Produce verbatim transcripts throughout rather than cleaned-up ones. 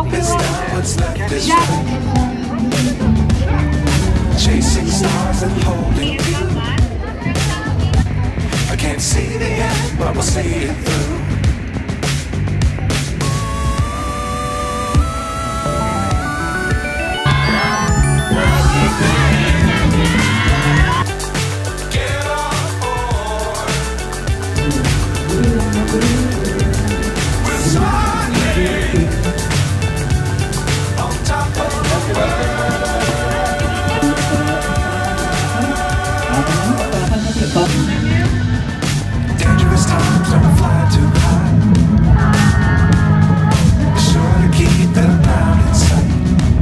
It's not what's left is right. Chasing stars and holding you. I can't see the end, but we'll see it through. Get on board. We're smiling on top of the world. Dangerous times don't fly too high. Be sure to keep them down in sight.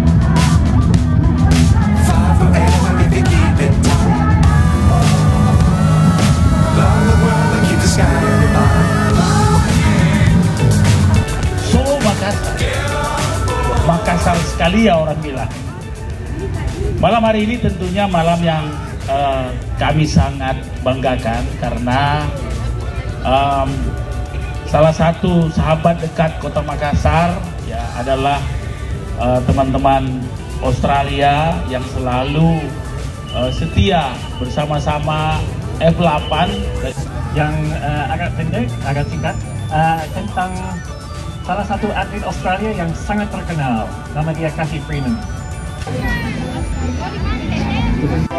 Fly forever if you keep it tight. Love the world and keep the sky in your mind. Solo Makassar. Makassar sekali ya orang bilang. Malam hari ini tentunya malam yang uh, kami sangat banggakan karena um, salah satu sahabat dekat Kota Makassar ya adalah teman-teman uh, Australia yang selalu uh, setia bersama-sama F delapan yang uh, agak pendek, agak singkat uh, tentang salah satu atlet Australia yang sangat terkenal, nama dia Cathy Freeman.